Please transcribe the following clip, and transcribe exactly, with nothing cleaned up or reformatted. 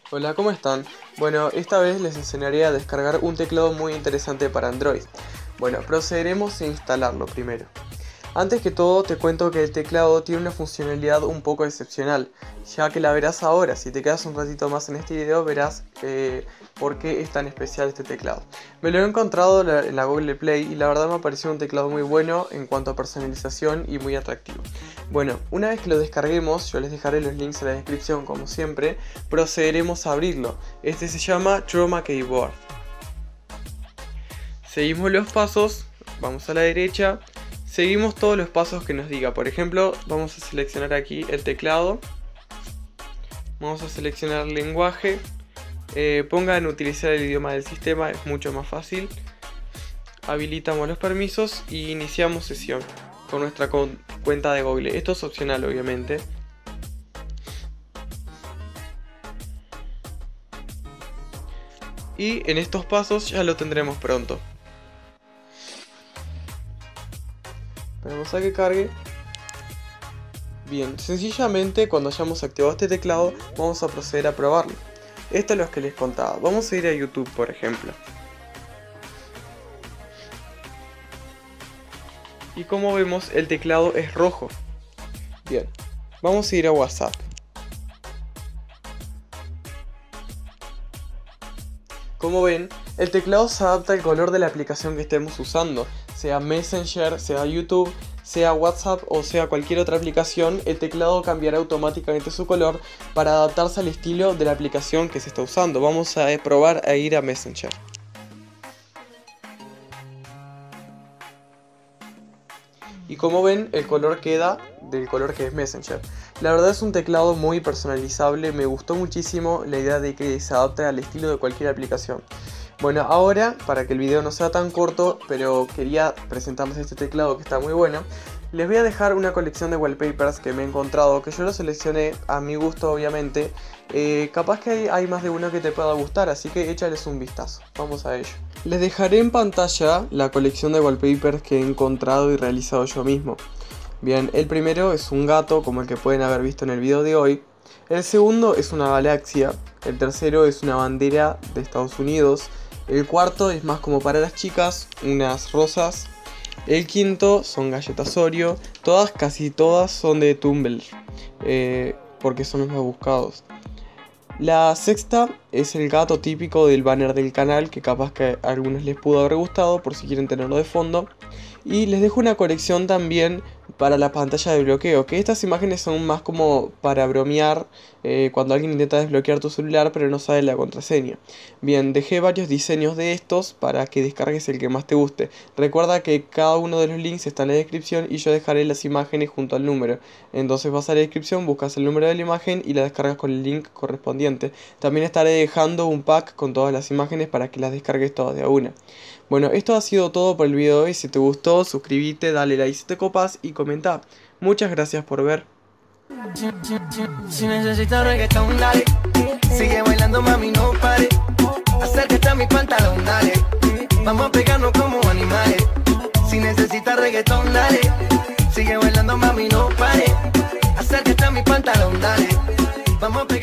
Hola, ¿cómo están? Bueno, esta vez les enseñaré a descargar un teclado muy interesante para Android. Bueno, procederemos a instalarlo primero. Antes que todo te cuento que el teclado tiene una funcionalidad un poco excepcional, ya que la verás ahora. Si te quedas un ratito más en este video verás eh, por qué es tan especial este teclado. Me lo he encontrado en la Google Play y la verdad me pareció un teclado muy bueno en cuanto a personalización y muy atractivo. Bueno, una vez que lo descarguemos, yo les dejaré los links en la descripción como siempre, procederemos a abrirlo. Este se llama Chroma Keyboard. Seguimos los pasos, vamos a la derecha. Seguimos todos los pasos que nos diga. Por ejemplo, vamos a seleccionar aquí el teclado. Vamos a seleccionar lenguaje. Eh, pongan utilizar el idioma del sistema, es mucho más fácil. Habilitamos los permisos y iniciamos sesión con nuestra con cuenta de Google. Esto es opcional, obviamente. Y en estos pasos ya lo tendremos pronto. Esperamos a que cargue. Bien, sencillamente cuando hayamos activado este teclado vamos a proceder a probarlo. Esto es lo que les contaba. Vamos a ir a YouTube, por ejemplo. Y como vemos, el teclado es rojo. Bien, vamos a ir a WhatsApp. Como ven, el teclado se adapta al color de la aplicación que estemos usando, sea Messenger, sea YouTube, sea WhatsApp o sea cualquier otra aplicación. El teclado cambiará automáticamente su color para adaptarse al estilo de la aplicación que se está usando. Vamos a probar a ir a Messenger. Y como ven, el color queda del color que es Messenger. La verdad es un teclado muy personalizable, me gustó muchísimo la idea de que se adapte al estilo de cualquier aplicación. Bueno, ahora, para que el video no sea tan corto, pero quería presentarles este teclado que está muy bueno, les voy a dejar una colección de wallpapers que me he encontrado, que yo lo seleccioné a mi gusto obviamente. Eh, capaz que hay, hay más de uno que te pueda gustar, así que échales un vistazo. Vamos a ello. Les dejaré en pantalla la colección de wallpapers que he encontrado y realizado yo mismo. Bien, el primero es un gato, como el que pueden haber visto en el video de hoy. El segundo es una galaxia. El tercero es una bandera de Estados Unidos. El cuarto es más como para las chicas, unas rosas. El quinto son galletas Oreo. Todas, casi todas son de Tumblr, eh, porque son los más buscados. La sexta es el gato típico del banner del canal, que capaz que a algunos les pudo haber gustado por si quieren tenerlo de fondo. Y les dejo una colección también para la pantalla de bloqueo, que estas imágenes son más como para bromear eh, cuando alguien intenta desbloquear tu celular pero no sabe la contraseña. Bien, dejé varios diseños de estos para que descargues el que más te guste. Recuerda que cada uno de los links está en la descripción y yo dejaré las imágenes junto al número. Entonces vas a la descripción, buscas el número de la imagen y la descargas con el link correspondiente. También estaré dejando un pack con todas las imágenes para que las descargues todas de a una. Bueno, esto ha sido todo por el video de hoy. Si te gustó, suscríbete, dale like si te copas y comenta. Muchas gracias por ver. Si necesitas reggaetón, dale. Sigue bailando, mami, no pare. Acércate a mi pantalón, dale. Vamos a pegarnos como animales. Si necesitas reggaetón, dale. Sigue bailando, mami, no pare. Acércate a mi pantalón, dale. Vamos a pegarnos.